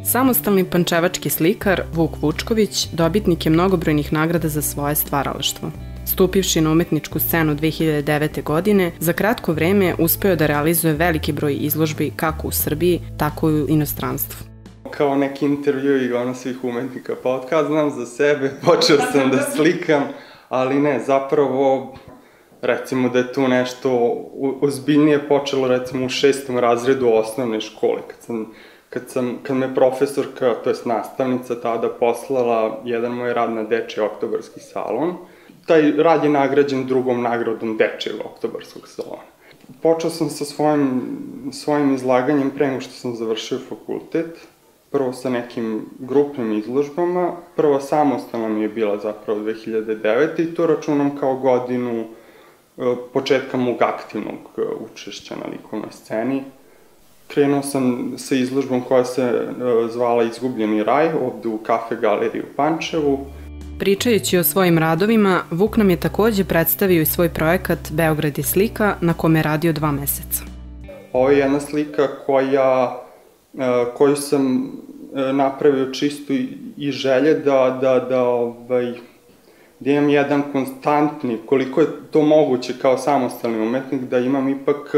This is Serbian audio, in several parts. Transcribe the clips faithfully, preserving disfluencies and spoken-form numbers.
Samostalni pančevački slikar Vuk Vučković dobitnik je mnogobrojnih nagrada za svoje stvaralaštvo. Stupivši na umetničku scenu dve hiljade devete. godine, za kratko vreme uspeo da realizuje veliki broj izložbi kako u Srbiji, tako i u inostranstvu. Kao neki intervju i ono svih umetnika, pa otkad znam za sebe, počeo sam da slikam, ali ne, zapravo, recimo da je tu nešto ozbiljnije počelo, recimo u šestom razredu osnovne škole, kad sam Kad, sam, kad me profesorka, to jest nastavnica, tada poslala jedan moj rad na Dečiji oktobarski salon. Taj rad je nagrađen drugom nagradom Dečijeg oktobarskog salona. Počeo sam sa svojim, svojim izlaganjem pre nego što sam završio fakultet. Prvo sa nekim grupnim izložbama. Prva samostalna mi je bila zapravo dve hiljade devete. i to računam kao godinu početka mog aktivnog učešća na likovnoj sceni. Krenuo sam sa izložbom koja se zvala Izgubljeni raj, ovde u Kafe galeriji u Pančevu. Pričajući o svojim radovima, Vuk nam je takođe predstavio i svoj projekat Beograd je slika, na kome je radio dva meseca. Ovo je jedna slika koja, koju sam napravio čisto i želje da, da, da, ovaj, da imam jedan konstantni, koliko je to moguće kao samostalni umetnik, da imam ipak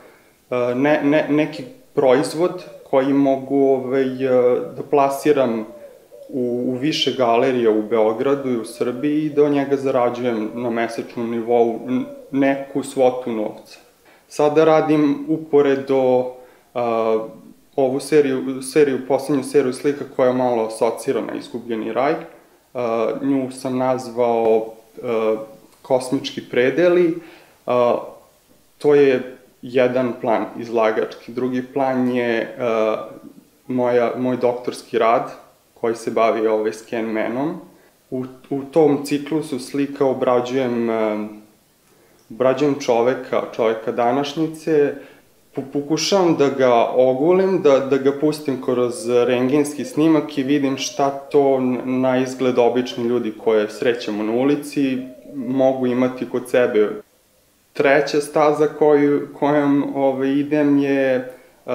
ne, ne, neki proizvod koji mogu ovaj, da plasiram u, u više galerija u Beogradu i u Srbiji i da od njega zarađujem na mesečnom nivou neku svotu novca. Sada radim uporedo a, ovu seriju, seriju, poslednju seriju slika koja je malo asocirana Izgubljeni raj. A, nju sam nazvao a, Kosmički predeli. A, to je jedan plan izlagački. Drugi plan je uh, moja, moj doktorski rad koji se bavi ovaj Scanmanom. U, u tom ciklusu slika obrađujem, uh, obrađujem čoveka, čoveka današnjice, pokušavam da ga ogulim, da, da ga pustim kroz rengenski snimak i vidim šta to na izgled obični ljudi koje srećemo na ulici mogu imati kod sebe. Treća staza koju, kojom ovaj, idem je uh,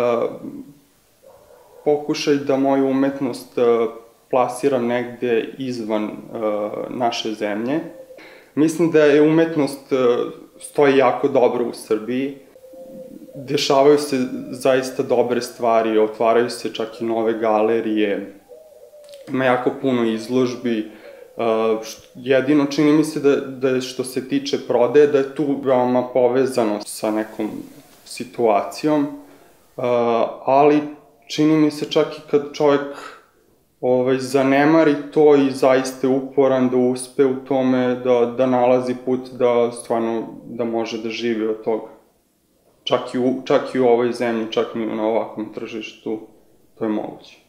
pokušaj da moju umetnost uh, plasiram negde izvan uh, naše zemlje. Mislim da je umetnost uh, stoji jako dobro u Srbiji. Dešavaju se zaista dobre stvari, otvaraju se čak i nove galerije, ima jako puno izložbi. Uh, jedino čini mi se da, da je što se tiče prodaje, da je tu veoma povezano sa nekom situacijom, uh, ali čini mi se čak i kad čovjek ovaj, zanemari to i zaista je uporan da uspe u tome, da, da nalazi put da stvarno da može da živi od toga. Čak i u, čak i u ovoj zemlji, čak i na ovakvom tržištu, to je moguće.